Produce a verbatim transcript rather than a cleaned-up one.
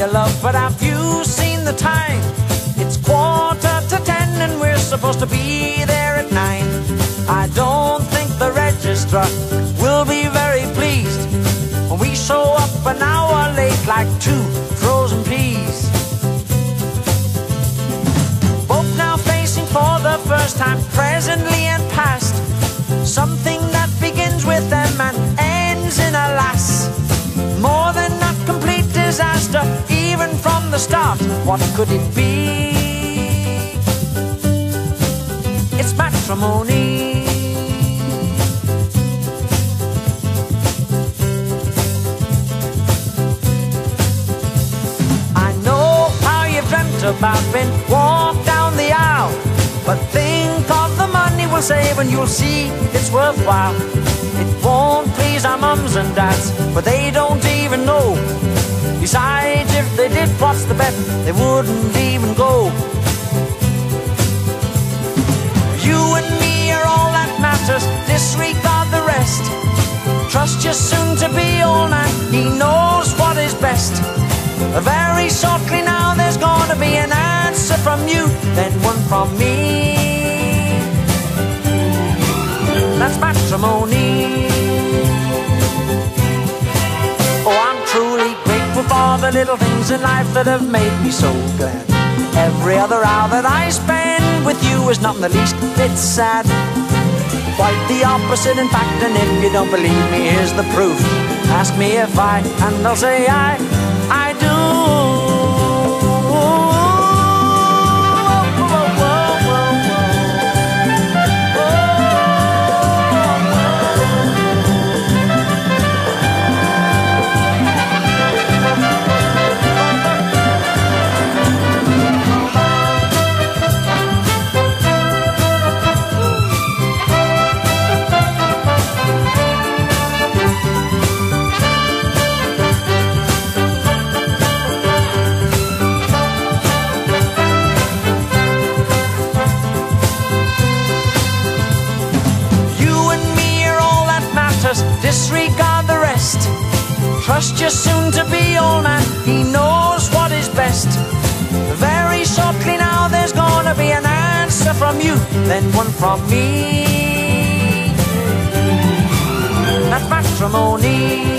you love, but have you seen the time? It's quarter to ten and we're supposed to be there at nine. I don't think the registrar will be very pleased when we show up an hour late like two frozen peas. Both now facing for the first time, presently and past, something that begins with M and ends in a lass. More than a complete disaster, even from the start. What could it be? It's matrimony. I know how you've dreamt about being walked down the aisle, but think of the money we'll save and you'll see it's worthwhile. It won't please our mums and dads, but they don't even know. Besides, if they did, what's the bet? They wouldn't even go. You and me are all that matters, disregard the rest. Trust your soon-to-be old man, he knows what is best. Very shortly now there's gonna be an answer from you, then one from me. That's matrimony. Oh, I'm truly grateful for the little things in life that have made me so glad. Every other hour that I spend with you is not in the least bit sad. Quite the opposite, in fact, and if you don't believe me, here's the proof. Ask me if I, and I'll say I, I do. Disregard the rest. Trust your soon-to-be old man, he knows what is best. Very shortly now there's gonna be an answer from you, then one from me. That's matrimony.